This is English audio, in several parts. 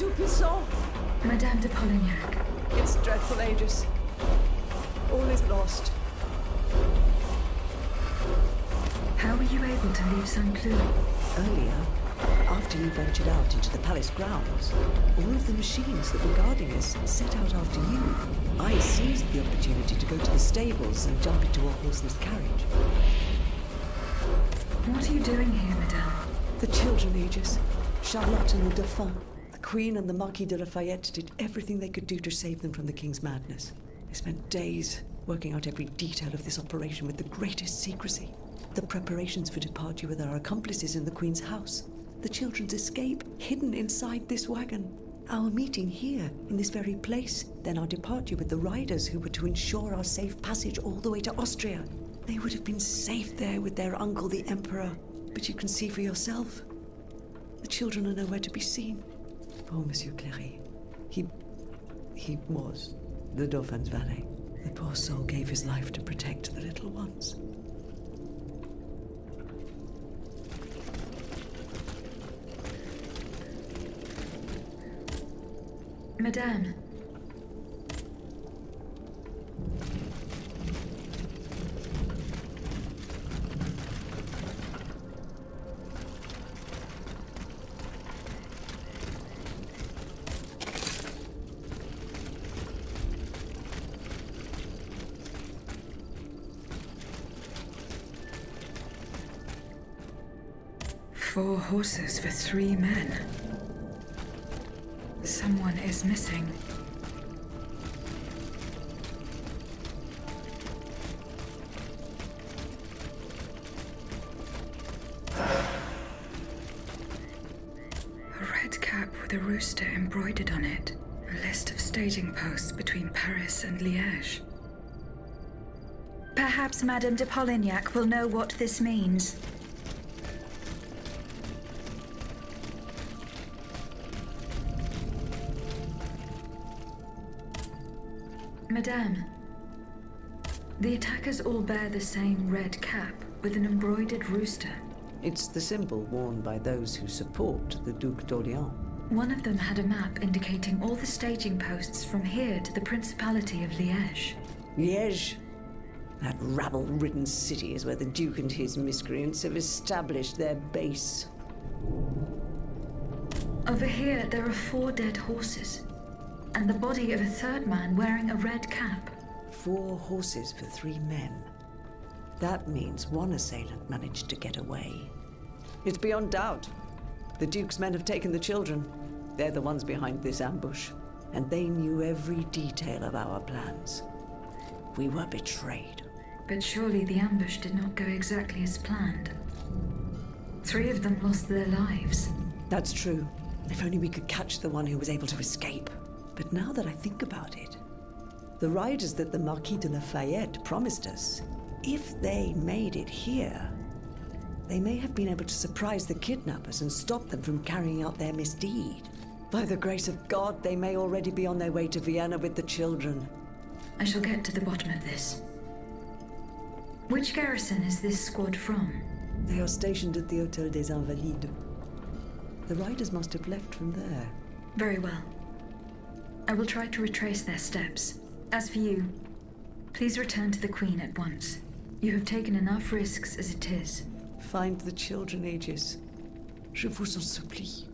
Tout-Puissant! Madame de Polignac. It's dreadful, Aegis. All is lost. How were you able to leave St. Cloud? Earlier, after you ventured out into the palace grounds, all of the machines that were guarding us set out after you. I seized the opportunity to go to the stables and jump into a horseless carriage. What are you doing here, Madame? The children, Aegis. Charlotte and the Dauphin. The Queen and the Marquis de Lafayette did everything they could do to save them from the King's madness. They spent days working out every detail of this operation with the greatest secrecy. The preparations for departure with our accomplices in the Queen's house. The children's escape, hidden inside this wagon. Our meeting here, in this very place. Then our departure with the riders who were to ensure our safe passage all the way to Austria. They would have been safe there with their uncle, the Emperor. But you can see for yourself. The children are nowhere to be seen. Poor Monsieur Cléry. He was the Dauphin's valet. The poor soul gave his life to protect the little ones. Madame. Four horses for 3 men. Someone is missing. A red cap with a rooster embroidered on it. A list of staging posts between Paris and Liège. Perhaps Madame de Polignac will know what this means. Madame, the attackers all bear the same red cap with an embroidered rooster. It's the symbol worn by those who support the Duc d'Orléans. One of them had a map indicating all the staging posts from here to the Principality of Liège. Liège? That rabble-ridden city is where the Duke and his miscreants have established their base. Over here, there are 4 dead horses. And the body of a 3rd man wearing a red cap. 4 horses for 3 men. That means one assailant managed to get away. It's beyond doubt. The Duke's men have taken the children. They're the ones behind this ambush. And they knew every detail of our plans. We were betrayed. But surely the ambush did not go exactly as planned. 3 of them lost their lives. That's true. If only we could catch the one who was able to escape. But now that I think about it, the riders that the Marquis de Lafayette promised us, if they made it here, they may have been able to surprise the kidnappers and stop them from carrying out their misdeed. By the grace of God, they may already be on their way to Vienna with the children. I shall get to the bottom of this. Which garrison is this squad from? They are stationed at the Hôtel des Invalides. The riders must have left from there. Very well. I will try to retrace their steps. As for you, please return to the Queen at once. You have taken enough risks as it is. Find the children, Aegis. Je vous en supplie.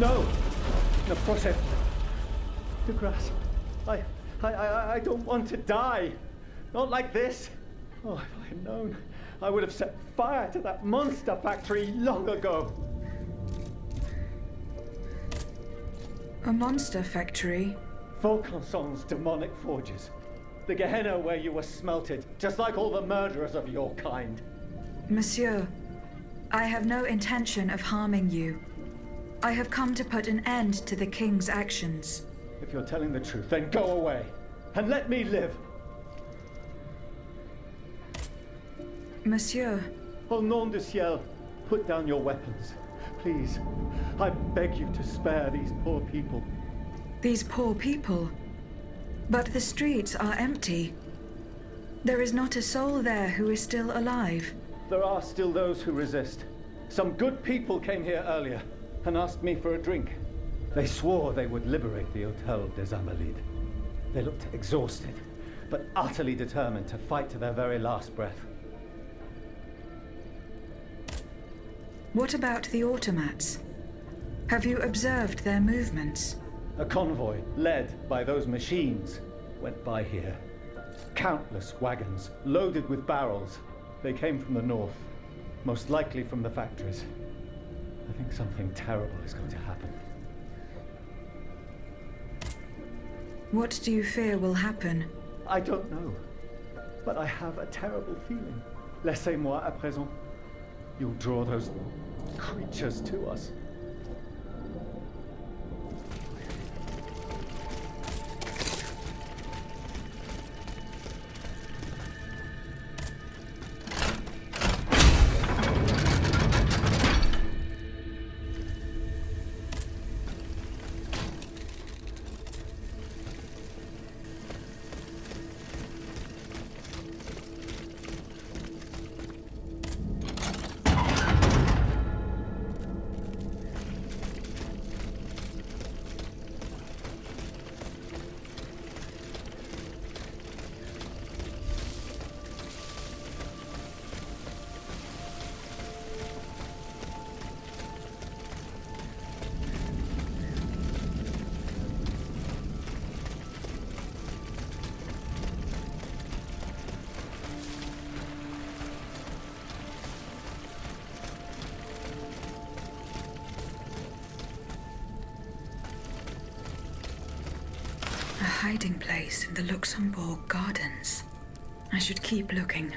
No! No, proszę. De grâce. I don't want to die. Not like this. Oh, if I had known, I would have set fire to that monster factory long ago. A monster factory? Vaucanson's demonic forges. The Gehenna where you were smelted, just like all the murderers of your kind. Monsieur, I have no intention of harming you. I have come to put an end to the King's actions. If you're telling the truth, then go away, and let me live. Monsieur. Au nom du ciel, put down your weapons. Please, I beg you to spare these poor people. These poor people? But the streets are empty. There is not a soul there who is still alive. There are still those who resist. Some good people came here earlier and asked me for a drink. They swore they would liberate the Hôtel des Invalides. They looked exhausted, but utterly determined to fight to their very last breath. What about the automats? Have you observed their movements? A convoy, led by those machines, went by here. Countless wagons, loaded with barrels. They came from the north, most likely from the factories. I think something terrible is going to happen. What do you fear will happen? I don't know, but I have a terrible feeling. Laissez-moi à présent. You'll draw those creatures to us. Hiding place in the Luxembourg Gardens. I should keep looking.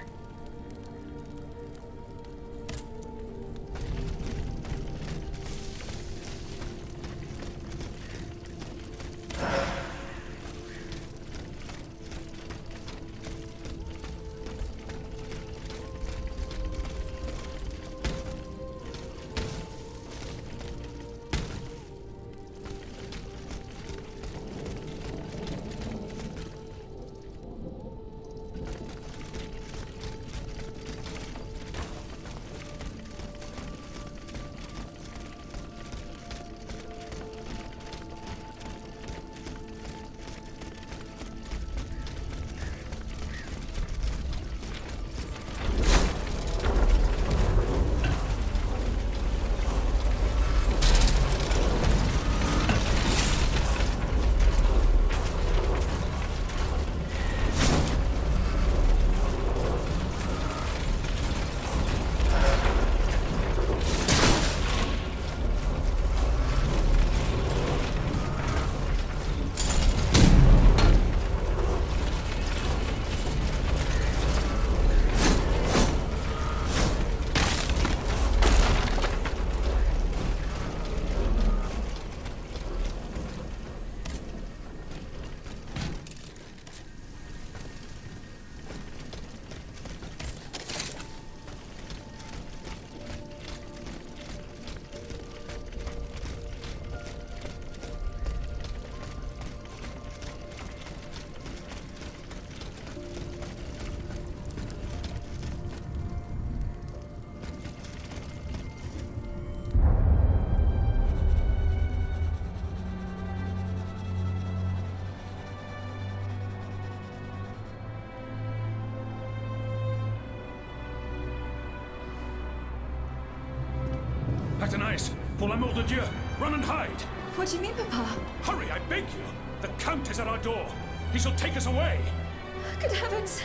Athénaïs, pour l'amour de Dieu, Run and hide! What do you mean, Papa? Hurry, I beg you! The Count is at our door! He shall take us away! Good heavens!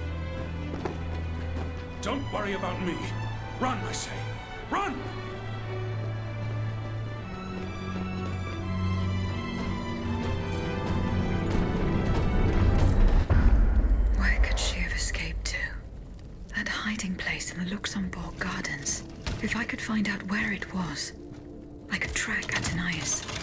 Don't worry about me. Run, I say. Run! Where could she have escaped to? That hiding place in the Luxembourg Gardens. If I could find out where it was, I could track Athenais.